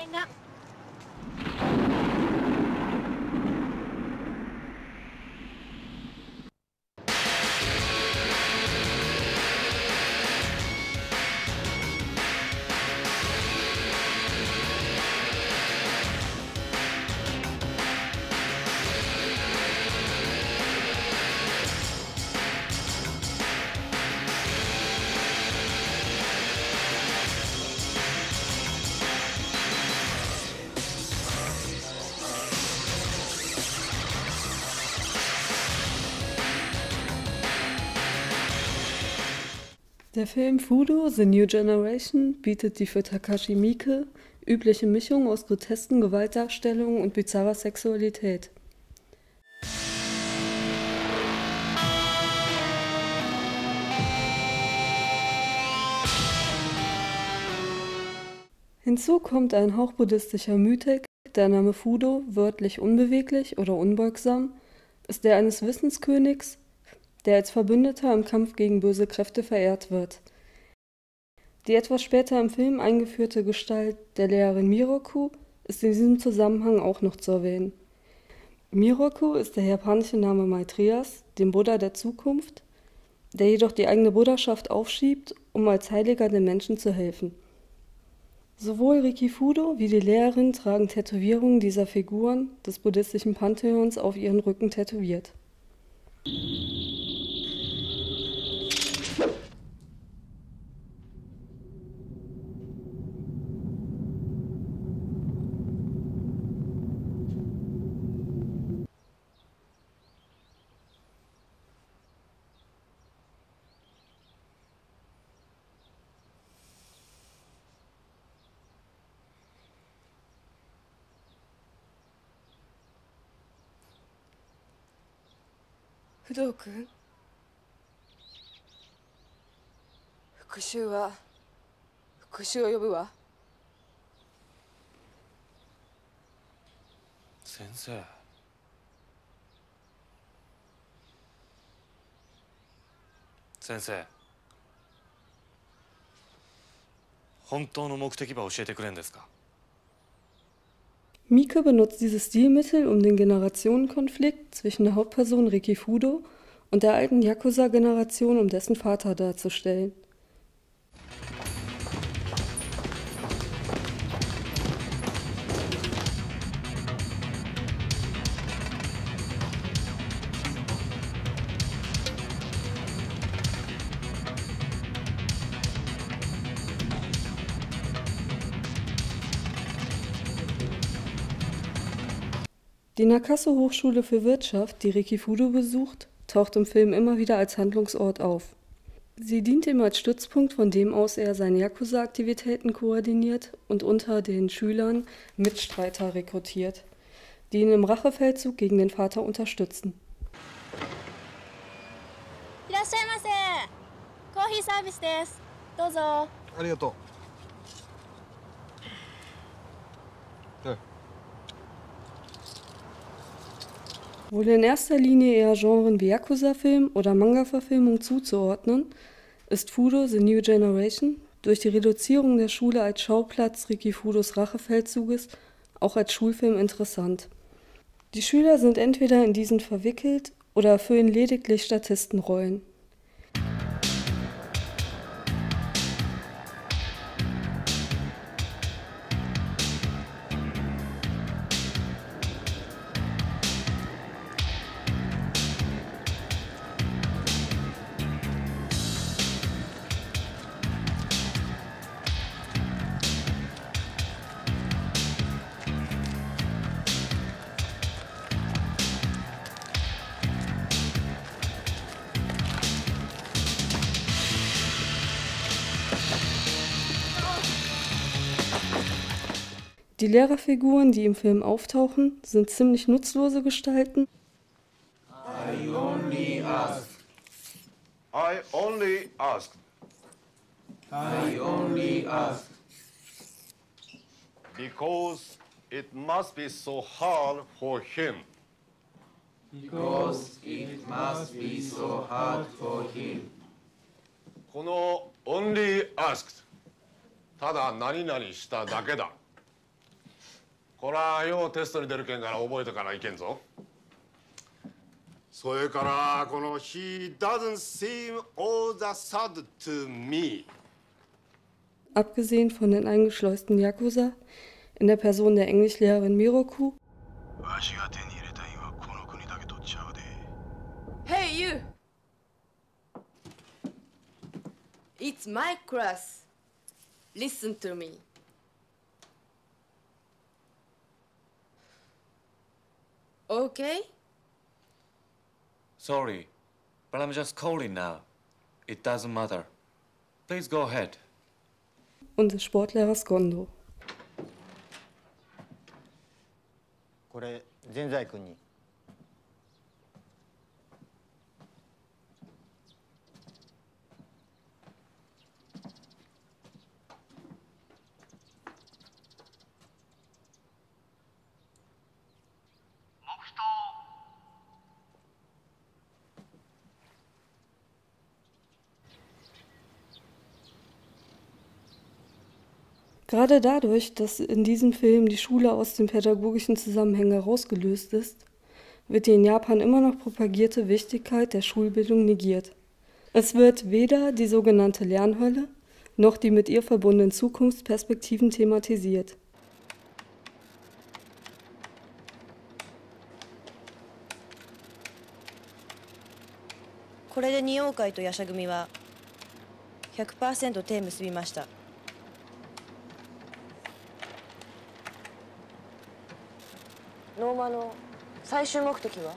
線が。 Der Film Fudo The New Generation bietet die für Takashi Miike übliche Mischung aus grotesken Gewaltdarstellungen und bizarrer Sexualität. Hinzu kommt ein Hauch buddhistischer Mythik. Der Name Fudo, wörtlich unbeweglich oder unbeugsam, ist der eines Wissenskönigs, der als Verbündeter im Kampf gegen böse Kräfte verehrt wird. Die etwas später im Film eingeführte Gestalt der Lehrerin Miroku ist in diesem Zusammenhang auch noch zu erwähnen. Miroku ist der japanische Name Maitrejas, dem Buddha der Zukunft, der jedoch die eigene Buddhaschaft aufschiebt, um als Heiliger den Menschen zu helfen. Sowohl Riki Fudo wie die Lehrerin tragen Tätowierungen dieser Figuren des buddhistischen Pantheons auf ihren Rücken tätowiert. 不動君、復讐は復讐を呼ぶわ。 先生。先生。本当の目的は教えてくれんですか？ Miike benutzt dieses Stilmittel, um den Generationenkonflikt zwischen der Hauptperson Riki Fudo und der alten Yakuza-Generation um dessen Vater darzustellen. Die Nakasu-Hochschule für Wirtschaft, die Riki Fudo besucht, taucht im Film immer wieder als Handlungsort auf. Sie dient ihm als Stützpunkt, von dem aus er seine Yakuza-Aktivitäten koordiniert und unter den Schülern Mitstreiter rekrutiert, die ihn im Rachefeldzug gegen den Vater unterstützen. いらっしゃいませ。コーヒーサービスです。どうぞ。 ありがとう。 Wohl in erster Linie eher Genren wie Yakuza-Film oder Manga-Verfilmung zuzuordnen, ist Fudo The New Generation durch die Reduzierung der Schule als Schauplatz Riki Fudos Rachefeldzuges auch als Schulfilm interessant. Die Schüler sind entweder in diesen verwickelt oder erfüllen lediglich Statistenrollen. Die Lehrerfiguren, die im Film auftauchen, sind ziemlich nutzlose Gestalten. I only asked. I only asked. I only asked. Because it must be so hard for him. Because it must be so hard for him. この only asked ただ何々しただけだこらようテストに出るけんから覚えてからいけんぞ。それからこの He doesn't seem all that sad to me. Abgesehen von den eingeschleusten Yakuza, in der Person der Englischlehrerin Miroku, Hey you! It's my class. Listen to me. Okay? Sorry, but I'm just calling now. It doesn't matter. Please go ahead. und des Sportlehrers Gondo. これ全財君に。 Gerade dadurch, dass in diesem Film die Schule aus dem pädagogischen Zusammenhang herausgelöst ist, wird die in Japan immer noch propagierte Wichtigkeit der Schulbildung negiert. Es wird weder die sogenannte Lernhölle noch die mit ihr verbundenen Zukunftsperspektiven thematisiert. これで二王会と夜叉組は 100% 手結びました。 ノーマの最終目的は？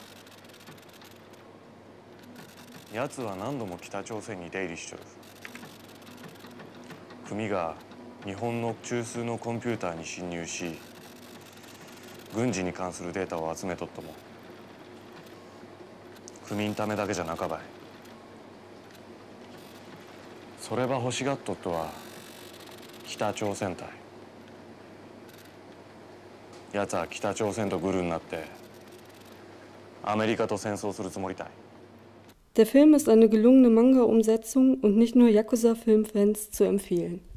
奴は何度も北朝鮮に出入りしとる。組が日本の中枢のコンピューターに侵入し、軍事に関するデータを集めとっとも、組んためだけじゃなかばい。それば欲しがっとっとは北朝鮮隊。奴は北朝鮮とグルになってアメリカと戦争するつもりたい。 Der Film ist eine gelungene Manga-Umsetzung und nicht nur Yakuza-Filmfans zu empfehlen.